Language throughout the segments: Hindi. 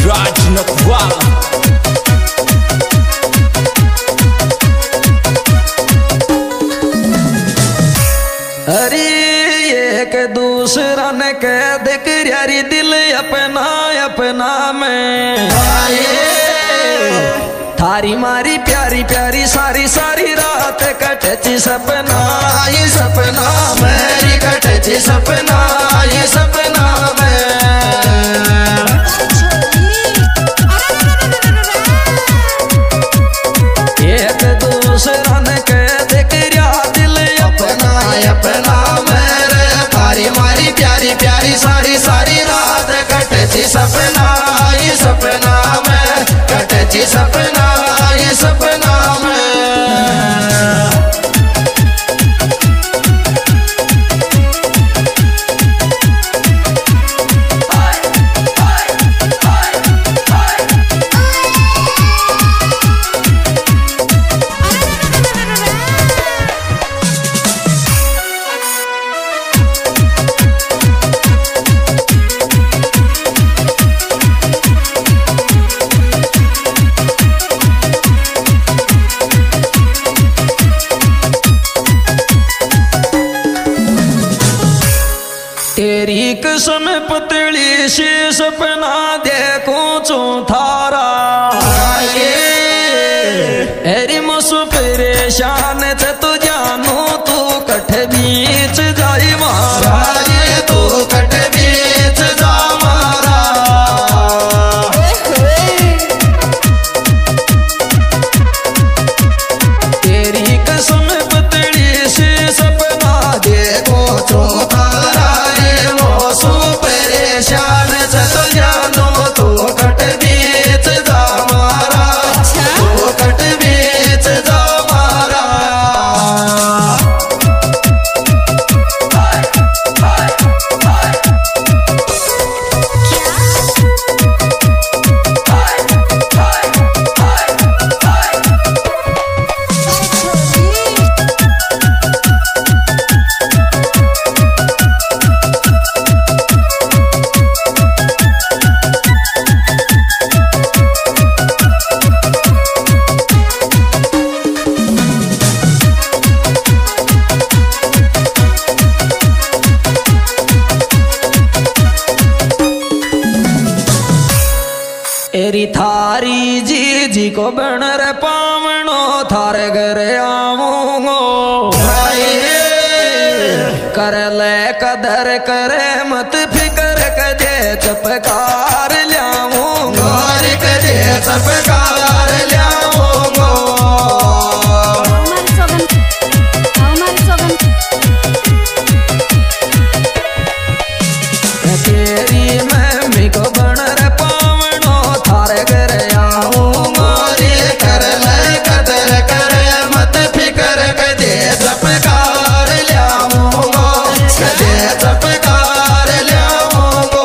राजनकवाला। अरे एक दूसरा ने कह दे यारी दिल अपना अपना में थारी मारी प्यारी प्यारी सारी सारी रात कटची सपना ये सपना मेरी कटची सपना ये सपना में एक दूसरा ने कह दे दिल अपना अपना मेरे थारी मारी प्यारी प्यारी सारी सारी रात कटची सपना ये सपना में कटची सपना ये सपना में। तेरी कसम पतली सी सपना देखूं चू थारा एरी मसु परेशान थे तू जानू तू कठ बीच जाई मारा तू कठ बीच जा मारा तेरी कसम पतली सी सपना देखो चू थारा परेशान तो जानो तू कट बीच जा मारा तू कट बीच जा मारा। एरी थारी जी जी को बन रे पावनो थारे घर आऊंगो कर ले कदर करे मत फिकर कदे चपकार लियाऊंगो कदे चपकार लियाऊंगो तेरी मम्मी को बन रे पावनो थारे घर आऊंगो कर ले कदर करे मत फिकर कदे चपकार लियाऊंगो कदे चपकार लियाऊंगो।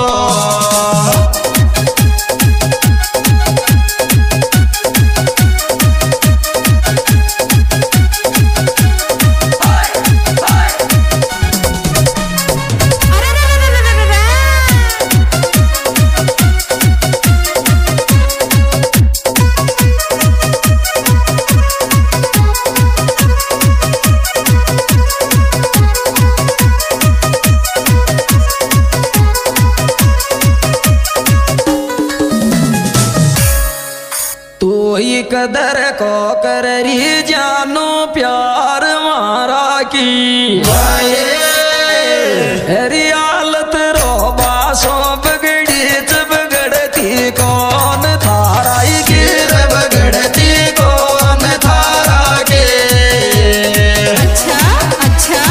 कदर को करी जानो प्यार मारा की हरी हालत रोबा सो बगड़ी बगड़ती कौन थारा गिर बगड़ती कौन थारा के। अच्छा अच्छा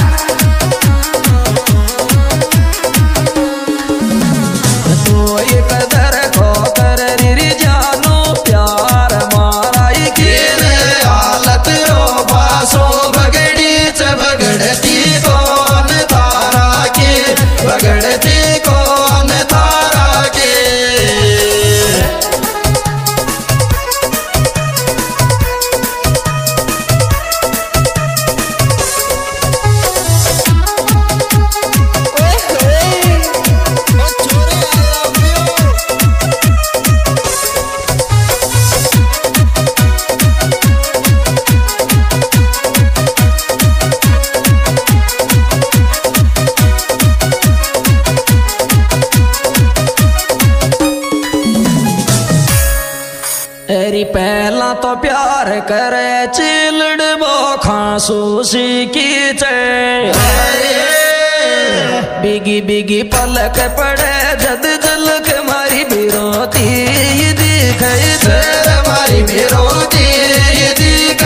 तो ये कदर को करी जानो प्यार मारा हालत रोबा सो बगड़ी बगड़ती कौन थारा के बगड़ती कौन थारा के। प्यार करे चिलड़ वो खांसूसी की बिगी बिगी पलक पड़े जद झलक मारी बिरोती दिखे मारी बिरोती दिखे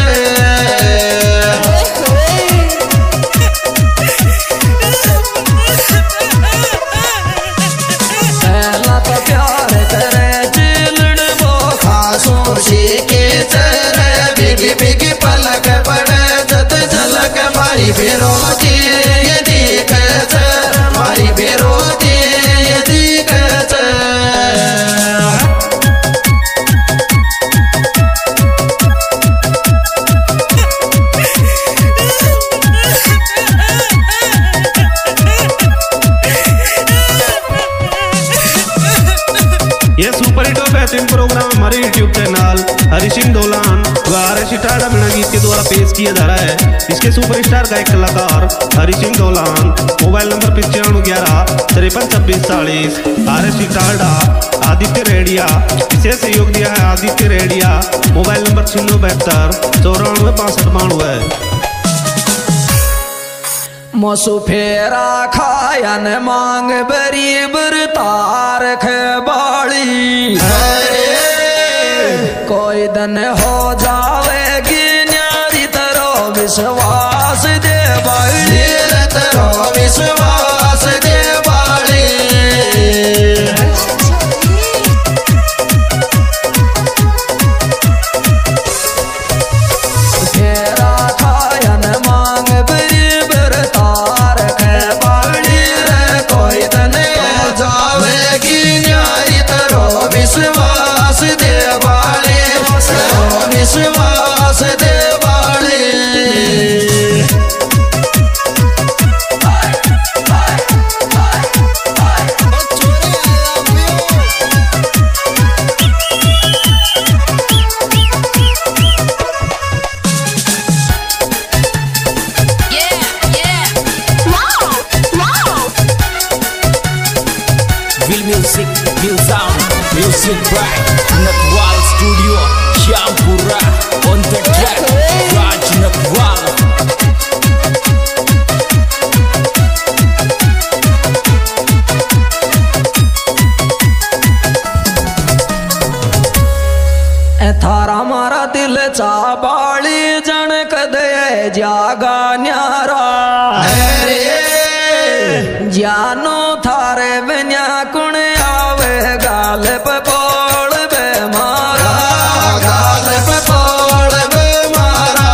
पहला तो प्यार करे चिलड़ वो खांसूसी की बिगी बिगी पलक पड़े जद झलक मारी बिरोती मारी बेरोती ये सुपर हिट और बेहतरीन प्रोग्राम हमारे यूट्यूब चैनल हरि सिंह दोलान सितारा बिना गीत के द्वारा पेश किया जा रहा है। इसके सुपरस्टार गायक कलाकार हरि सिंह दोलान, मोबाइल नंबर 9511535640। सितारा आदित्य रेडिया, विशेष सहयोग दिया है आदित्य रेडिया, मोबाइल नंबर 9672946592। मोसु फेरा खायन मांग बरीबर तार बाड़ी कोई दन हो जावेगी न्यारी तरो विश्वास दे बाड़ी तरो विश्वास दे बाड़ी फेरा खायन मांग बरीबर तार बाड़ी कोई दन हो जावेगी न्यारी तरो विश्वास दे विश्वास दे बाड़ी Music by Nakwal Studio, Syampura on the track, Raj Nakwal. थारा मारा दिल चा बाली जनक दे जागा न्यारा जानो थारे बिना कुण आवे गाल पे बोल बे मारा गाल पे बोल बे मारा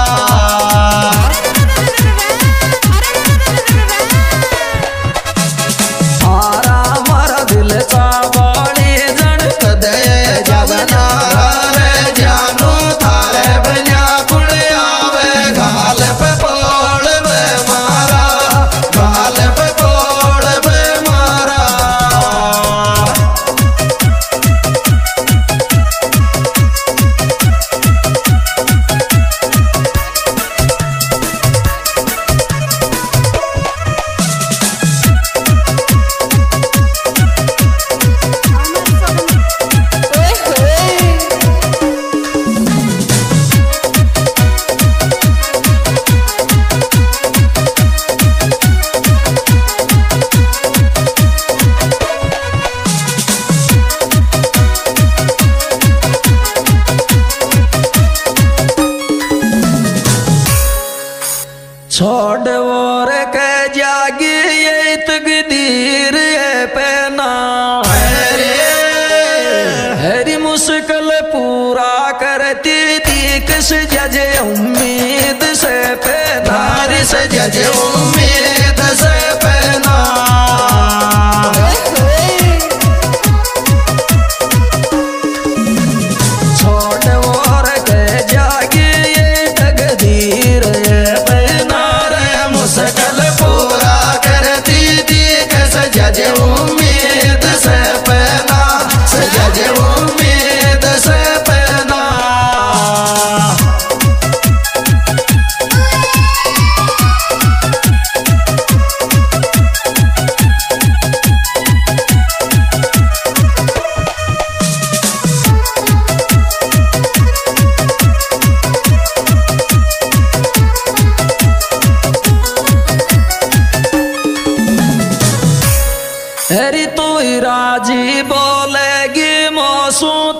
थारा मारा दिल चा बाली जनक दे जागा न्यारा जानो थारे बिना कुण आवे गाल पे बोल बे मारा गाल पे बोल बे मारा। छोड़ और के जागी ये तकदीर ये पहना हरी मुश्किल पूरा करती थी किस जजे उम्मीद से पहना से जजे उम्मीद से पहना छोड़ और के जागी ये तकदीर ये मुश्किल पूरा करती थी कैसे जजे उम्मीद से पहना सजे उम्मीद से पहना। सो